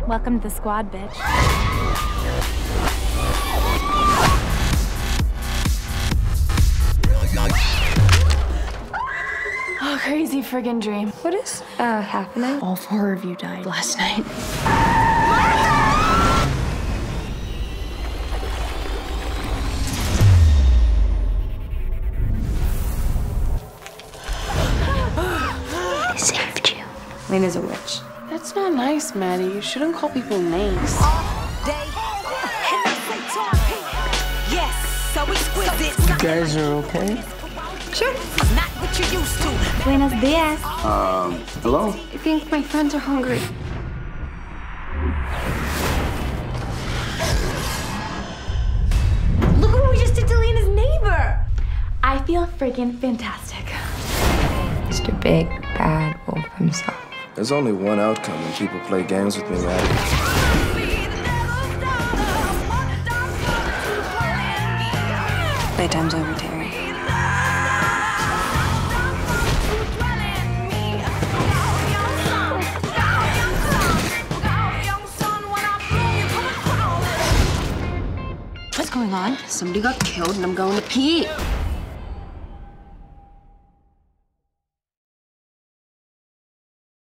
Welcome to the squad, bitch. Oh, crazy friggin' dream. What is happening? All 4 of you died last night. They saved you. Lena's a witch. That's not nice, Maddy. You shouldn't call people names. You guys are okay? Sure. Buenos dias. Hello? I think my friends are hungry. Look what we just did to Lena's neighbor. I feel friggin' fantastic. Mr. Big Bad Wolf himself. There's only one outcome when people play games with me, Maddy. Playtime's over, Terry. What's going on? Somebody got killed and I'm going to pee.